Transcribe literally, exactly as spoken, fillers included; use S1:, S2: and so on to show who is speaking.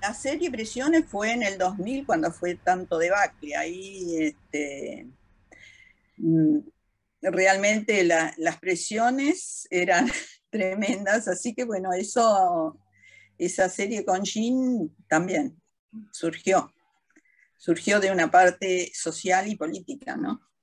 S1: la serie Presiones fue en el dos mil, cuando fue tanto debacle. Ahí este, mm, realmente la, las presiones eran tremendas, así que bueno, eso, esa serie con Jean también surgió, surgió de una parte social y política, ¿no?